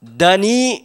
Dani,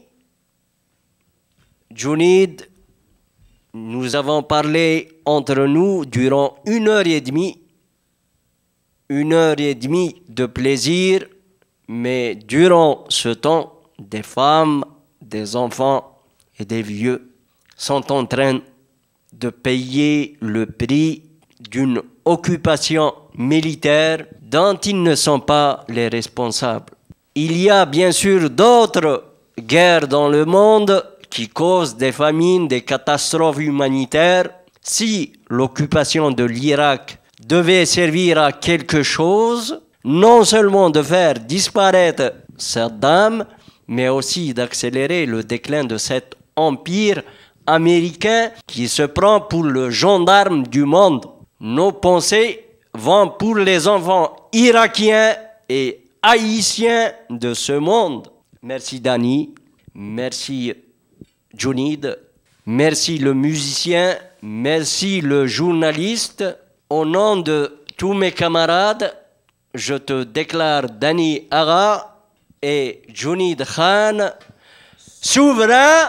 Jounid, nous avons parlé entre nous durant 1 heure et demie. 1 heure et demie de plaisir, mais durant ce temps, des femmes, des enfants et des vieux sont en train de payer le prix d'une occupation militaire dont ils ne sont pas les responsables. Il y a bien sûr d'autres guerres dans le monde qui causent des famines, des catastrophes humanitaires. Si l'occupation de l'Irak devait servir à quelque chose, non seulement de faire disparaître Saddam, mais aussi d'accélérer le déclin de cet empire américain qui se prend pour le gendarme du monde. Nos pensées vont pour les enfants irakiens et haïtiens de ce monde. Merci Dani, merci Jounid, merci le musicien, merci le journaliste. Au nom de tous mes camarades, je te déclare Dani Agha et Jounid Khan souverain.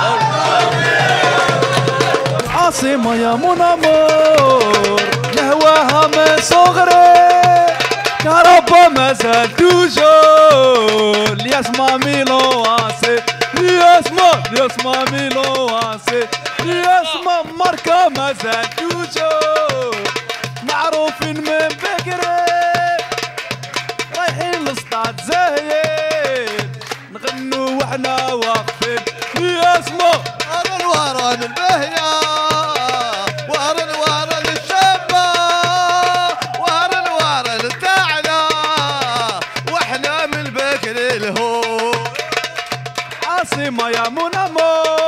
عاصمة يا mon amour نهواها من صغري كهربا ما زال توجور ليسمع ميلو عاسي ليسمع ميلو عاسي ليسمع ماركة ما زال توجور معروفين من بكري رايحين لسطاد زايد نغنوا واحنا واقفين ليسمع ورن البهية ورن الشابة ورن التعلى واحنا من بكر الهو عاصمة يا mon amour